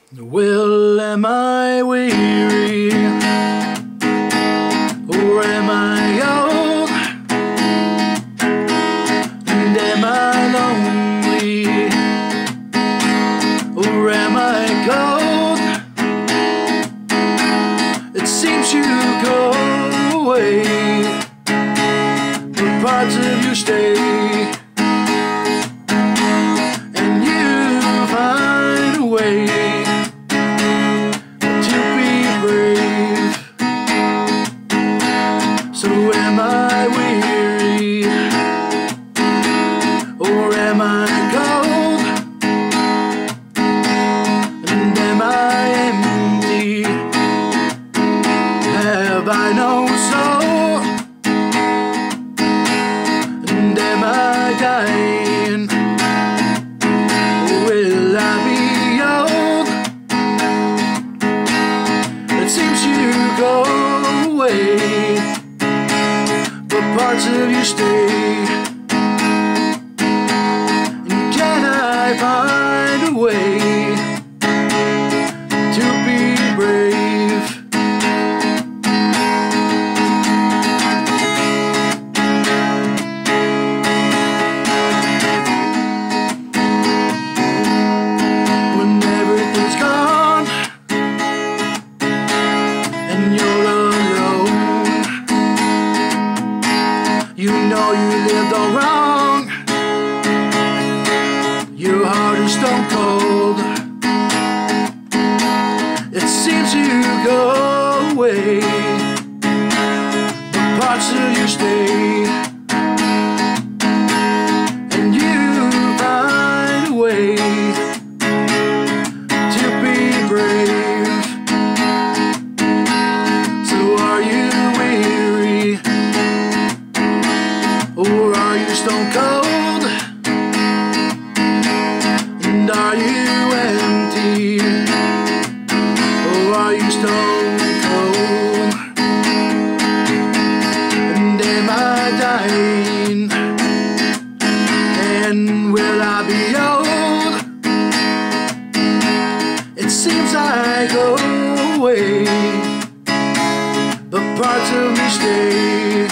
Well, am I weary, or am I old, and am I lonely, or am I cold? It seems you go away, but parts of you stay. So am I weary, or am I cold, and am I empty? Have I no soul, and am I dying? Will I be old? It seems you go away, parts of you stay. And can I find a way to be brave? When everything's gone and you're alone, you know you lived all wrong. Your heart is stone cold. It seems you go away, but parts of you stay. And you find a way to be brave. So are you weary, or are you stone cold? And are you empty? Or are you stone cold? And am I dying? And will I be old? It seems I go away, but parts of me stay.